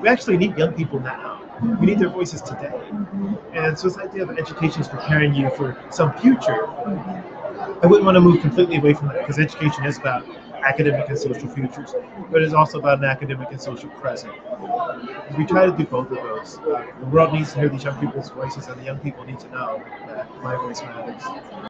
we actually need young people now. We need their voices today. And so this idea of education is preparing you for some future. I wouldn't want to move completely away from that because education is about academic and social futures, but it's also about an academic and social present. We try to do both of those. The world needs to hear these young people's voices, and the young people need to know that my voice matters.